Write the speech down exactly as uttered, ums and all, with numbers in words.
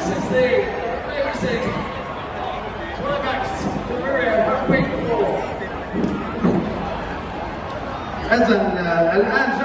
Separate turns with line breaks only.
Max is the racing. Max the rear, waiting for.
إذن الآن